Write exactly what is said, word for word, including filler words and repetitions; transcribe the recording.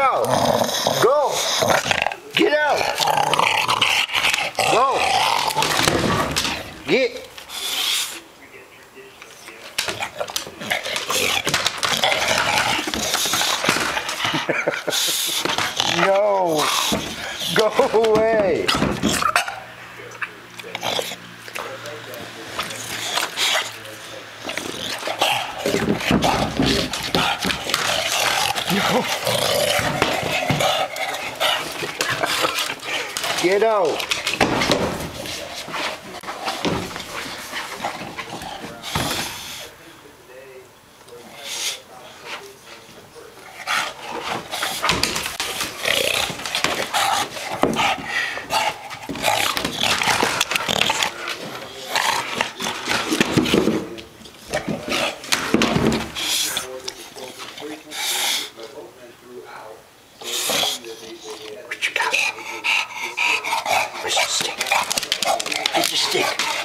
out. Go. Get out. Go. Get. No. Go away. No. Get out. What you got? Where's your stick? Where's your stick?